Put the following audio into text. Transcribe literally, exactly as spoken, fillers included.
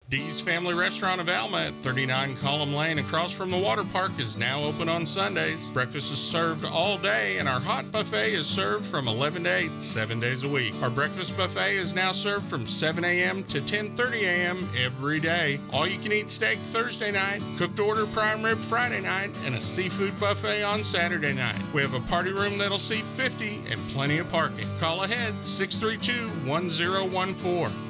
Dee's Family Restaurant of Alma at thirty-nine Column Lane across from the water park is now open on Sundays. Breakfast is served all day and our hot buffet is served from eleven to eight, seven days a week. Our breakfast buffet is now served from seven a.m. to ten thirty a.m. every day. All you can eat steak Thursday night, cooked order prime rib Friday night, and a seafood buffet on Saturday night. We have a party room that'll seat fifty and plenty of parking. Call ahead six three two, one zero one four.